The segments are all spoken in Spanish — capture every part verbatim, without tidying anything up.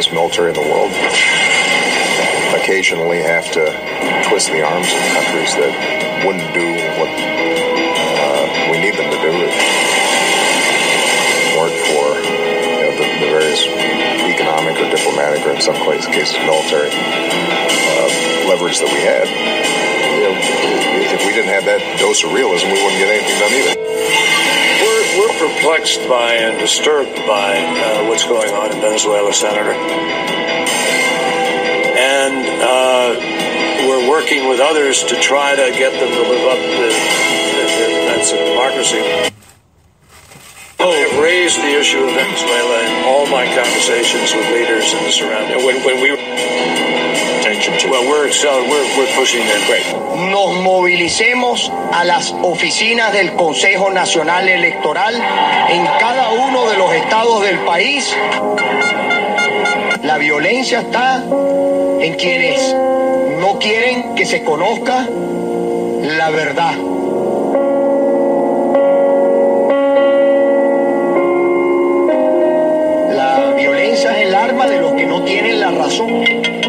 greatest military in the world, occasionally have to twist the arms of countries that wouldn't do what uh, we need them to do if it weren't for you know, the, the various economic or diplomatic or in some cases military uh, leverage that we had. You know, if we didn't have that dose of realism, we wouldn't get anything done either. We're, we're perplexed by and disturbed by uh, what's going on in Venezuela, Senator. And uh, we're working with others to try to get them to live up to their defense of democracy. I have raised the issue of Venezuela in all my conversations with leaders in the surrounding. When, when we well, we're, we're, we're pushing them. Great. Nos movilicemos a las oficinas del Consejo Nacional Electoral en cada uno de los estados del país. La violencia está en quienes no quieren que se conozca la verdad. La violencia es el arma de los que no tienen la razón.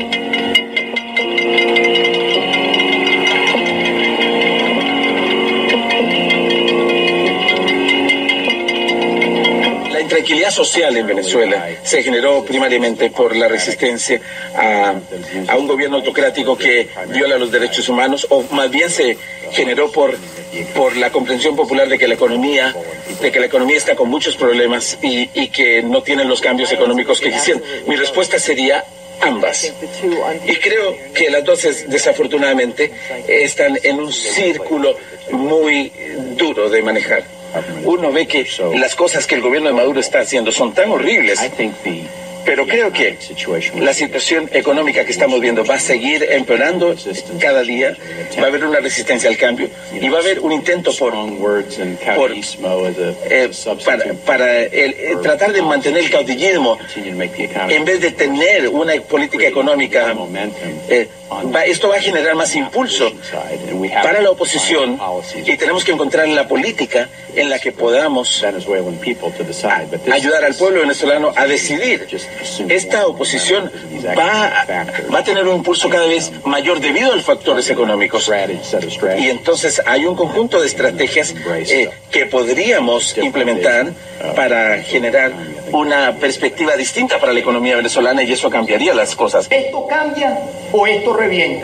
La intranquilidad social en Venezuela se generó primariamente por la resistencia a, a un gobierno autocrático que viola los derechos humanos, o más bien se generó por, por la comprensión popular de que la economía, de que la economía está con muchos problemas y, y que no tienen los cambios económicos que quisieran. Mi respuesta sería ambas. Y creo que las dos, desafortunadamente, están en un círculo muy duro de manejar. Uno ve que las cosas que el gobierno de Maduro está haciendo son tan horribles, pero creo que la situación económica que estamos viendo va a seguir empeorando cada día. Va a haber una resistencia al cambio y va a haber un intento por, por eh, para, para el, eh, tratar de mantener el caudillismo en vez de tener una política económica. Eh, va, esto va a generar más impulso para la oposición y tenemos que encontrar la política en la que podamos a, ayudar al pueblo venezolano a decidir. Esta oposición va, va a tener un impulso cada vez mayor debido a los factores económicos. Y entonces hay un conjunto de estrategias eh, que podríamos implementar para generar una perspectiva distinta para la economía venezolana, y eso cambiaría las cosas. ¿Esto cambia o esto revienta?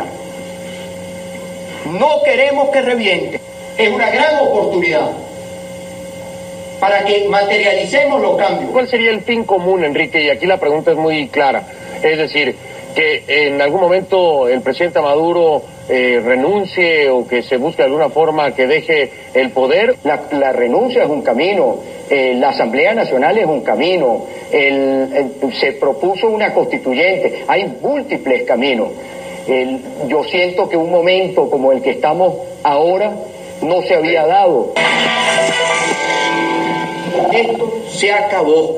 No queremos que reviente. Es una gran oportunidad para que materialicemos los cambios. ¿Cuál sería el fin común, Enrique? Y aquí la pregunta es muy clara. Es decir, que en algún momento el presidente Maduro eh, renuncie o que se busque de alguna forma que deje el poder. La, la renuncia es un camino, eh, la Asamblea Nacional es un camino, el, el, se propuso una constituyente, hay múltiples caminos. El, yo siento que un momento como el que estamos ahora no se había dado. Esto se acabó.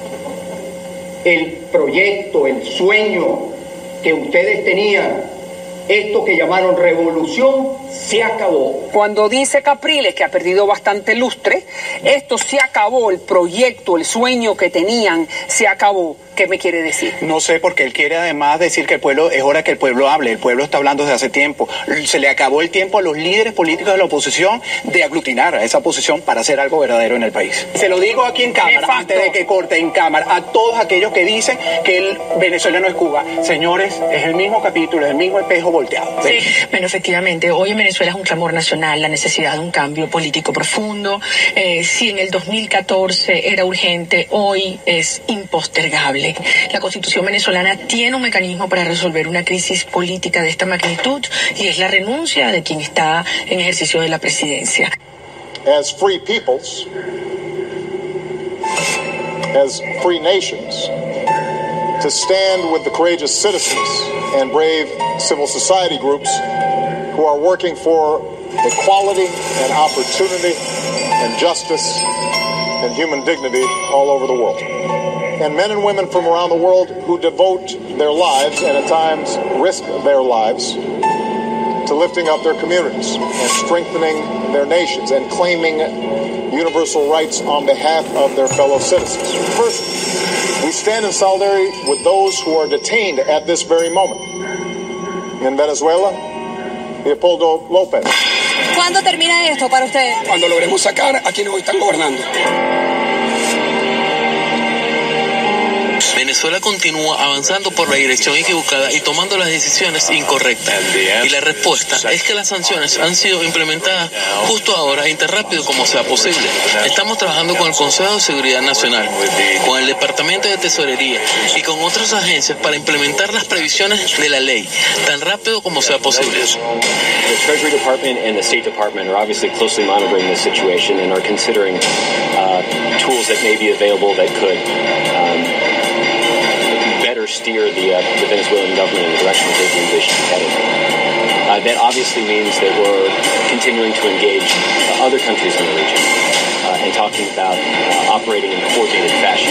El proyecto, el sueño que ustedes tenían, esto que llamaron revolución, se acabó. Cuando dice Capriles que ha perdido bastante lustre, esto se acabó, el proyecto, el sueño que tenían, se acabó. ¿Qué me quiere decir? No sé, porque él quiere además decir que el pueblo, es hora que el pueblo hable, el pueblo está hablando desde hace tiempo. Se le acabó el tiempo a los líderes políticos de la oposición de aglutinar a esa oposición para hacer algo verdadero en el país. Se lo digo aquí en cámara, antes de que corte en cámara, a todos aquellos que dicen que el Venezuela no es Cuba. Señores, es el mismo capítulo, es el mismo espejo volteado. Sí. Bueno, efectivamente, hoy en Venezuela es un clamor nacional, la necesidad de un cambio político profundo. Eh, si en el dos mil catorce era urgente, hoy es impostergable. La Constitución venezolana tiene un mecanismo para resolver una crisis política de esta magnitud y es la renuncia de quien está en ejercicio de la presidencia. As free peoples, as free nations, to stand with the courageous citizens and brave civil society groups who are working for equality and opportunity and justice and human dignity all over the world. And men and women from around the world who devote their lives and at times risk their lives to lifting up their communities and strengthening their nations and claiming universal rights on behalf of their fellow citizens. First, we stand in solidarity with those who are detained at this very moment. In Venezuela, Leopoldo López. ¿Cuándo termina esto para ustedes? Cuando logremos sacar a quienes hoy están gobernando. Venezuela continúa avanzando por la dirección equivocada y tomando las decisiones incorrectas. Y la respuesta es que las sanciones han sido implementadas justo ahora y tan rápido como sea posible. Estamos trabajando con el Consejo de Seguridad Nacional, con el Departamento de Tesorería y con otras agencias para implementar las previsiones de la ley tan rápido como sea posible. The Treasury Department and the State Department are obviously closely monitoring this situation and are considering uh, tools that may be available that could um, better steer the, uh, the Venezuelan government in the direction that they've envisioned headed. Uh, that obviously means that we're continuing to engage uh, other countries in the region uh, and talking about uh, operating in a coordinated fashion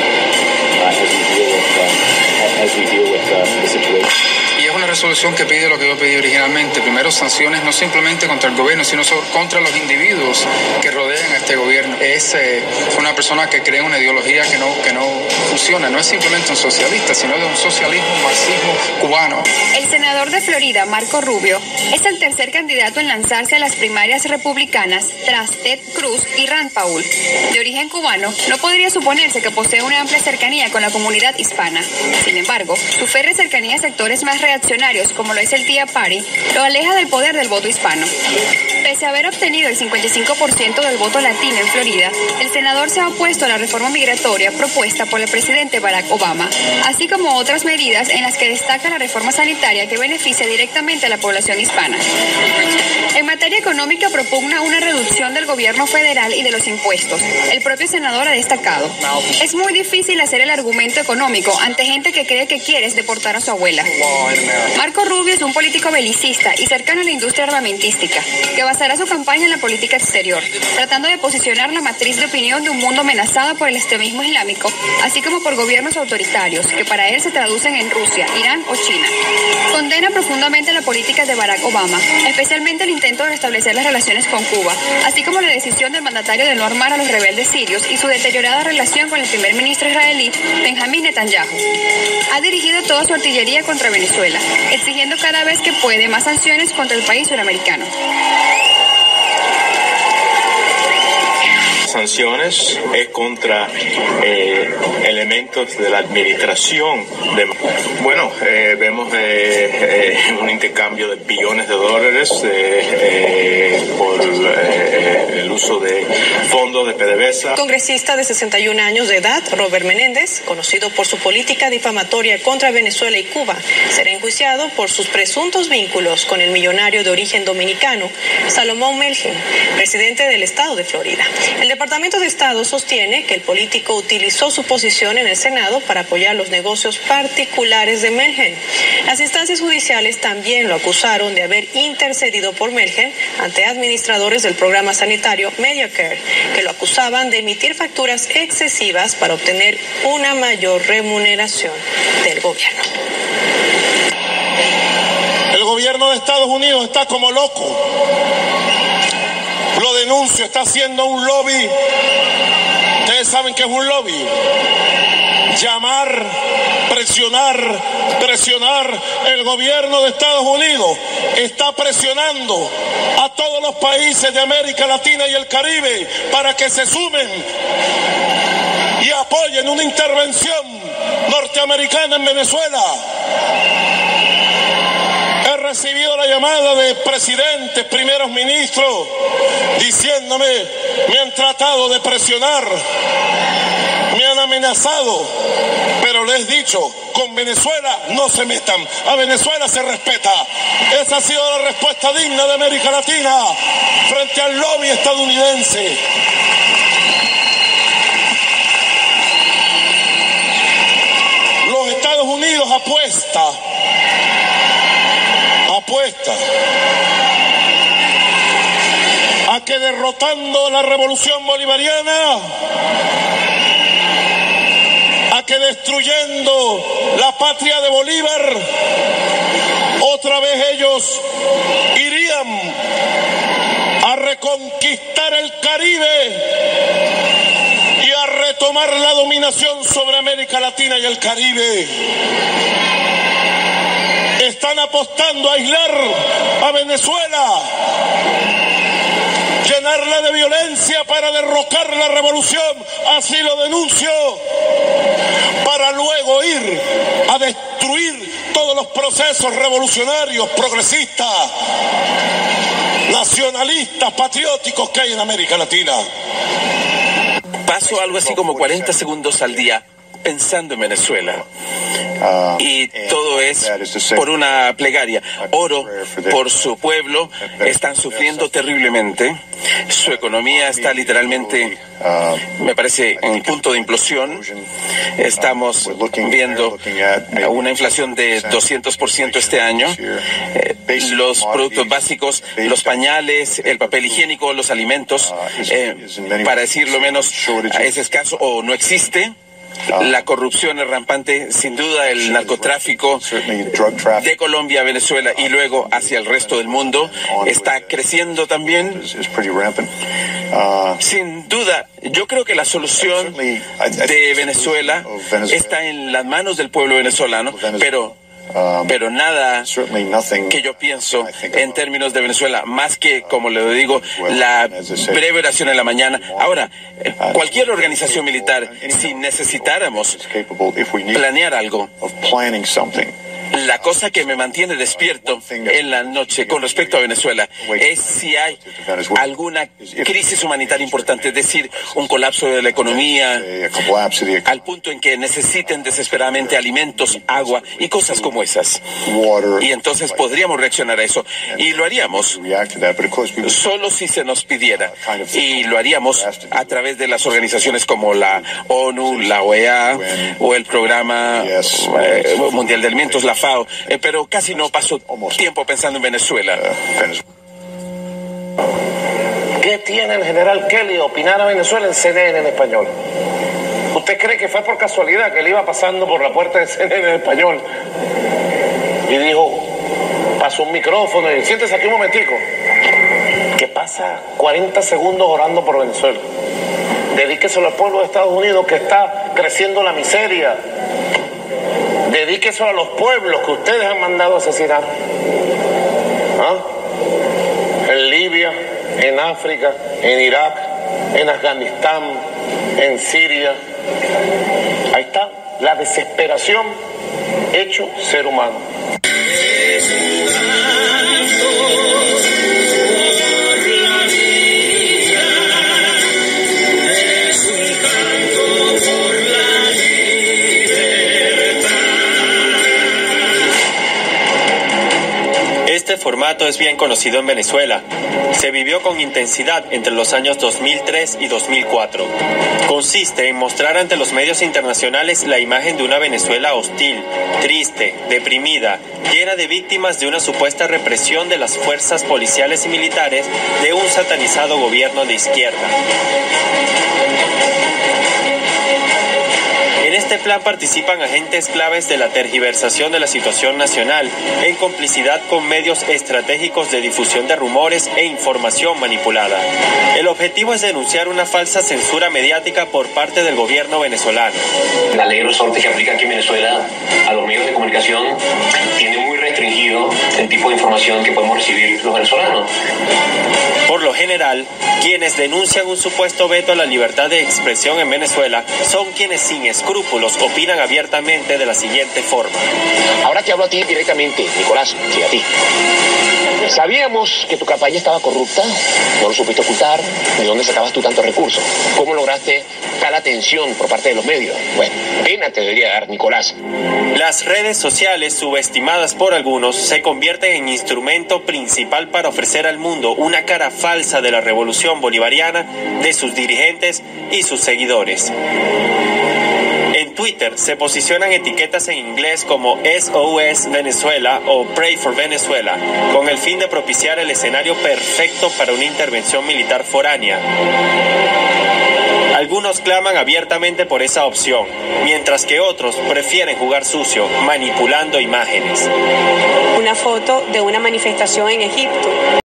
uh, as we deal with uh, as we deal with uh, the situation. Y es una resolución que pide lo que yo pedí originalmente. Primero, sanciones no simplemente contra el gobierno, sino contra los individuos que rodean a este gobierno. Es eh, una persona que crea una ideología que no, que no funciona. No es simplemente un socialista, sino de un socialismo, un marxismo cubano. El senador de Florida, Marco Rubio, es el tercer candidato en lanzarse a las primarias republicanas tras Ted Cruz y Rand Paul. De origen cubano, no podría suponerse que posee una amplia cercanía con la comunidad hispana. Sin embargo, su férrea cercanía a sectores más reaccionarios, como lo es el Tea Party, lo aleja del poder del voto hispano. Pese a haber obtenido el cincuenta y cinco por ciento del voto latino en Florida, el senador se ha opuesto a la reforma migratoria propuesta por el presidente Barack Obama, así como otras medidas en las que destaca la reforma sanitaria que beneficia directamente a la población hispana. En materia económica propugna una reducción del gobierno federal y de los impuestos. El propio senador ha destacado: es muy difícil hacer el argumento económico ante gente que cree que quieres deportar a su abuela. Marco Rubio es un político belicista y cercano a la industria armamentística, que basará su campaña en la política exterior, tratando de posicionar la matriz de opinión de un mundo amenazado por el extremismo islámico, así como por gobiernos autoritarios, que para él se traducen en Rusia, Irán o China. Condena profundamente la política de Barack Obama, especialmente el intento de restablecer las relaciones con Cuba, así como la decisión del mandatario de no armar a los rebeldes sirios y su deteriorada relación con el primer ministro israelí, Benjamín Netanyahu. Ha dirigido toda su artillería contra Venezuela, exigiendo cada vez que puede más sanciones contra el país suramericano. Sanciones es contra eh, elementos de la administración. De, bueno, eh, vemos eh, eh, un intercambio de billones de dólares eh, eh, por eh, el uso de fondos de PDVSA. El congresista de sesenta y un años de edad, Robert Menéndez, conocido por su política difamatoria contra Venezuela y Cuba, será enjuiciado por sus presuntos vínculos con el millonario de origen dominicano, Salomón Melgen, presidente del estado de Florida. El El Departamento de Estado sostiene que el político utilizó su posición en el Senado para apoyar los negocios particulares de Melgen. Las instancias judiciales también lo acusaron de haber intercedido por Melgen ante administradores del programa sanitario Medicare, que lo acusaban de emitir facturas excesivas para obtener una mayor remuneración del gobierno. El gobierno de Estados Unidos está como loco. Lo denuncio, está haciendo un lobby. Ustedes saben qué es un lobby. Llamar, presionar, presionar. El gobierno de Estados Unidos está presionando a todos los países de América Latina y el Caribe para que se sumen y apoyen una intervención norteamericana en Venezuela. He recibido la llamada de presidentes, primeros ministros, diciéndome, me han tratado de presionar, me han amenazado, pero les he dicho, con Venezuela no se metan, a Venezuela se respeta. Esa ha sido la respuesta digna de América Latina frente al lobby estadounidense. Los Estados Unidos apuesta apuesta a que derrotando la revolución bolivariana, a que destruyendo la patria de Bolívar o otra vez ellos irían a reconquistar el Caribe y a retomar la dominación sobre América Latina y el Caribe. Están apostando a aislar a Venezuela, llenarla de violencia para derrocar la revolución, así lo denuncio, para luego ir a destruir todos los procesos revolucionarios, progresistas, nacionalistas, patrióticos que hay en América Latina. Paso algo así como cuarenta segundos al día pensando en Venezuela. Y todo es por una plegaria. Oro por su pueblo. Están sufriendo terriblemente. Su economía está literalmente, me parece, en el punto de implosión. Estamos viendo una inflación de doscientos por ciento este año. Los productos básicos, los pañales, el papel higiénico, los alimentos, eh, para decirlo menos, es escaso o no existe. La corrupción es rampante, sin duda el narcotráfico de Colombia a Venezuela y luego hacia el resto del mundo está creciendo también. Sin duda, yo creo que la solución de Venezuela está en las manos del pueblo venezolano, pero pero nada que yo pienso en términos de Venezuela, más que, como le digo, la breve oración en la mañana. Ahora, cualquier organización militar, si necesitáramos planear algo, la cosa que me mantiene despierto en la noche con respecto a Venezuela es si hay alguna crisis humanitaria importante, es decir, un colapso de la economía al punto en que necesiten desesperadamente alimentos, agua y cosas como esas. Y entonces podríamos reaccionar a eso y lo haríamos solo si se nos pidiera, y lo haríamos a través de las organizaciones como la ONU, la O E A o el Programa eh, Mundial de Alimentos, la FAO, eh, pero casi no paso tiempo pensando en Venezuela. ¿Qué tiene el general Kelly opinar a Venezuela en C N N en español? ¿Usted cree que fue por casualidad que él iba pasando por la puerta de C N N en español y dijo, pasó un micrófono y siéntese aquí un momentico, que pasa cuarenta segundos orando por Venezuela? Dedíqueselo al pueblo de Estados Unidos que está creciendo la miseria. Dedíqueselo a los pueblos que ustedes han mandado a asesinar. ¿Ah? En Libia, en África, en Irak, en Afganistán, en Siria. Ahí está la desesperación hecho ser humano. Este formato es bien conocido en Venezuela. Se vivió con intensidad entre los años dos mil tres y dos mil cuatro. Consiste en mostrar ante los medios internacionales la imagen de una Venezuela hostil, triste, deprimida, llena de víctimas de una supuesta represión de las fuerzas policiales y militares de un satanizado gobierno de izquierda. En este plan participan agentes claves de la tergiversación de la situación nacional, en complicidad con medios estratégicos de difusión de rumores e información manipulada. El objetivo es denunciar una falsa censura mediática por parte del gobierno venezolano. La ley de resorte que aplica aquí en Venezuela a los medios de comunicación tiene muy restringido el tipo de información que podemos recibir los venezolanos. Por lo general, quienes denuncian un supuesto veto a la libertad de expresión en Venezuela son quienes sin escrúpulos opinan abiertamente de la siguiente forma. Ahora te hablo a ti directamente, Nicolás, sí, a ti. Sabíamos que tu campaña estaba corrupta, no lo supiste ocultar. ¿De dónde sacabas tú tantos recursos? ¿Cómo lograste tal atención por parte de los medios? Bueno, pena te debería dar, Nicolás. Las redes sociales, subestimadas por algunos, se convierten en instrumento principal para ofrecer al mundo una cara falsa de la revolución bolivariana, de sus dirigentes y sus seguidores. En Twitter se posicionan etiquetas en inglés como S O S Venezuela o Pray for Venezuela, con el fin de propiciar el escenario perfecto para una intervención militar foránea. Algunos claman abiertamente por esa opción, mientras que otros prefieren jugar sucio, manipulando imágenes. Una foto de una manifestación en Egipto.